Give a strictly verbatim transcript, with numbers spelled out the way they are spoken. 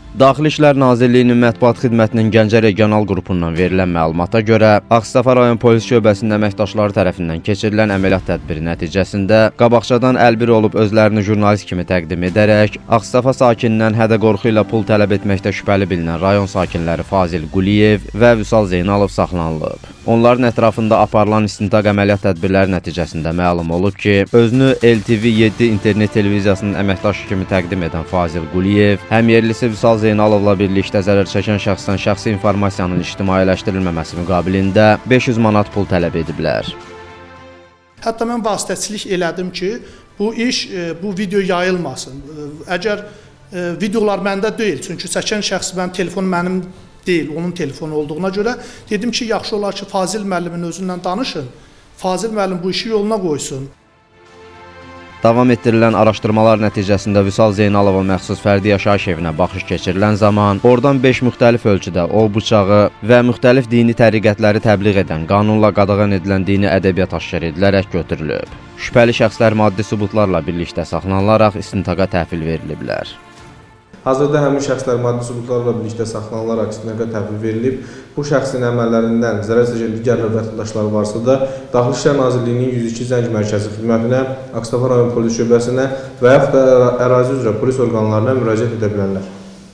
Daxili İşlər Nazirliyinin mətbuat xidmətinin Gəncə regional qrupundan verilən məlumata görə, Ağstafa rayon polis şöbəsinin əməkdaşları tərəfindən keçirilən əməliyyat tədbiri nəticəsində qabaqcadan əlbir olub özlərini jurnalist kimi təqdim edərək, Ağstafa sakinindən hədə-qorxu ilə pul tələb etməkdə şübhəli bilinən rayon sakinləri Fazil Quliyev və Vüsal Zeynalov saxlanılıb. Onların ətrafında aparılan istintaq əməliyyat tədbirləri nəticəsində məlum olub ki, özünü L T V yeddi internet televiziyasının əməkdaşı kimi təqdim edən Fazil Quliyev, həmyerlisi Vüsal Zeynalovla birlikdə zərər çəkən şəxsdən şəxsi informasiyanın ictimailəşdirilməməsi müqabilində beş yüz manat pul tələb ediblər. Hətta mən vasitəçilik elədim ki, bu iş, bu video yayılmasın. Əgər videolar məndə deyil, çünki çəkən şəxs mənim telefon mənim deyil, onun telefonu olduğuna görə dedim ki, yaxşı olar ki, Fazil müəllimin özündən danışın, Fazil müəllim bu işi yoluna qoysun. Davam etdirilən araşdırmalar nəticəsində Vüsal Zeynalova məxsus fərdi yaşayış evinə baxış keçirilən zaman oradan beş müxtəlif ölçüdə ov bıçağı və müxtəlif dini təriqətləri təbliğ edən, qanunla qadağan edilən dini ədəbiyyat aşkar edilərək götürülüb. Şübhəli şəxslər maddi sübutlarla birlikdə saxlanılaraq istintaqa təhvil veriliblər. Hazırda həmin şəxslər maddi sübutlarla birlikdə saxlanılaraq istintaqa təhvil verilib. Bu şəxsin əməllərindən zərər çəkən digər vətəndaşlar varsa da, Daxili İşlər Nazirliyinin yüz iki zəng mərkəzi xidmətinə, Ağstafa rayon polis şöbəsinə və yaxud da ərazi üzrə polis orqanlarına müraciət edə bilərlər.